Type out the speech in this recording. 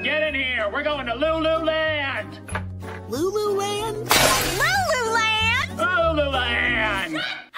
Get in here. We're going to Loo Loo Land. Loo Loo Land? Loo Loo Land? Loo Loo Land.